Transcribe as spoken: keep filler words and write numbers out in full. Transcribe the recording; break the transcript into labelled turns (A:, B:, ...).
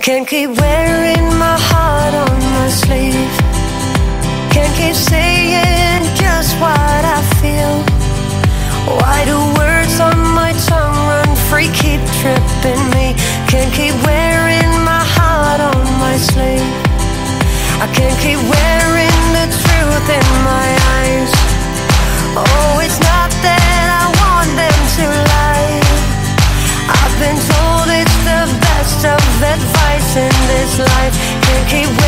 A: Can't keep wearing my heart on my sleeve. Can't keep saying just what I feel. Why do words on my tongue run free, keep tripping me? Can't keep wearing my heart on my sleeve. I can't keep wearing the truth in my eyes. Oh, it's not that I want them to lie. I've been told it's the best of advice in this life. Can't keep